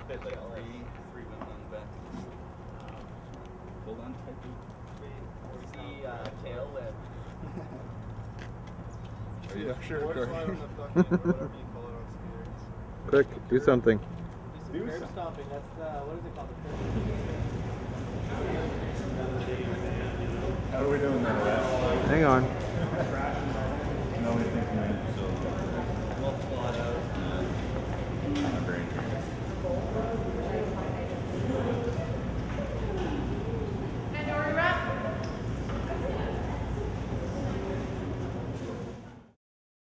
fit like three women on the back. Hold on tight, dude. See tail lip. Are you sure? Quick, do something. Do some curb stomping. That's what is it called? The curb. How are we doing that? Hang on.